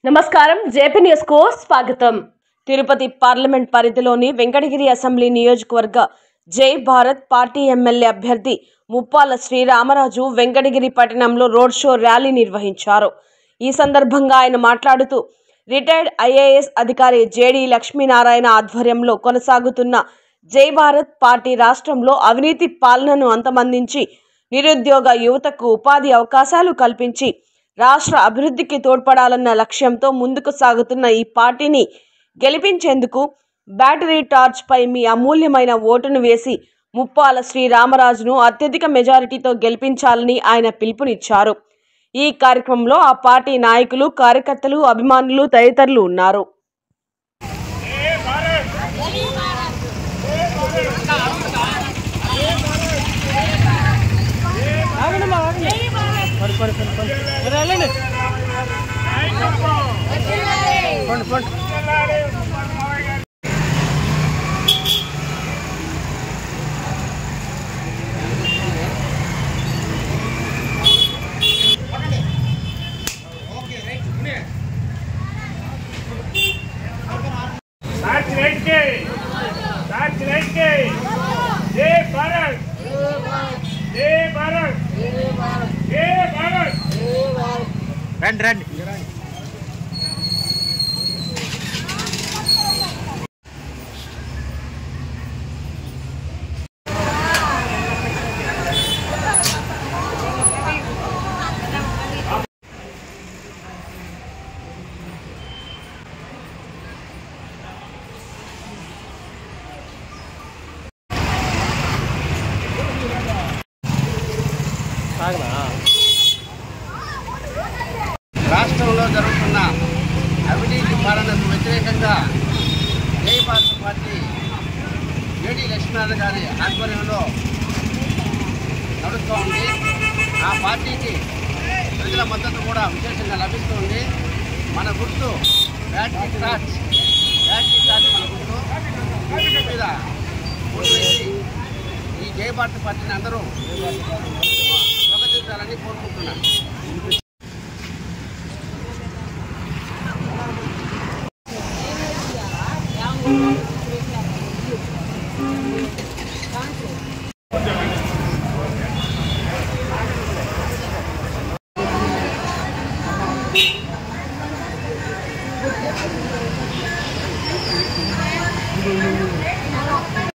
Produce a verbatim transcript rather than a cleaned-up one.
నమస్కారం JP news కు స్వాగతం। తిరుపతి పార్లమెంట్ పరిధిలోని వెంకటగిరి అసెంబ్లీ నియోజకవర్గ జై భారత్ పార్టీ ఎమ్మెల్యే అభ్యర్థి ముప్పాల శ్రీరామరాజు వెంకటగిరి పట్టణంలో రోడ్ షో ర్యాలీ నిర్వహించారు। ఈ సందర్భంగా ఆయన మాట్లాడుతూ రిటైర్డ్ ఐఏఎస్ అధికారి జేడి లక్ష్మీనారాయణ ఆధ్వర్యంలో కొనసాగుతున్న జై భారత్ పార్టీ రాష్ట్రంలో అవినీతి పాలనను అంతమొందించి నిరుద్యోగ యువతకు ఉపాధి అవకాశాలు కల్పించి రాష్ట్ర అభివృద్ధికి తోడ్పడాలన్న లక్ష్యంతో ముందుకు సాగుతున్న ఈ పార్టీని గెలిపించేందుకు బ్యాటరీ టార్చ్ పై మీ అమూల్యమైన ఓటును వేసి ముప్పాల శ్రీరామరాజును అత్యధిక మెజారిటీతో గెలిపించాలని ఆయన పిలుపునిచ్చారు। ఈ కార్యక్రమంలో ఆ పార్టీ నాయకులు, కార్యకర్తలు, అభిమానులు తదితరులు ఉన్నారు। जय भारत जय भारत जय भारत रन रन రాష్ట్రంలో జరుగుతున్న అవినీతి పాలనకు వ్యతిరేకంగా జై భారత్ పార్టీ జేడి లక్ష్మీనారాయణ గారి ఆధ్వర్యంలో నడుస్తూ ఉంది। ఆ పార్టీకి ప్రజల మద్దతు కూడా విశేషంగా లభిస్తుంది। మన గుర్తు బ్యాటరీ టార్చ్ బ్యాటరీ టార్చ్ మన గుర్తు గుర్తు మీద ఓటు వేసి ఈ జై భారత్ పార్టీని అందరూ స్వాగతించాలని కోరుకుంటున్నాను।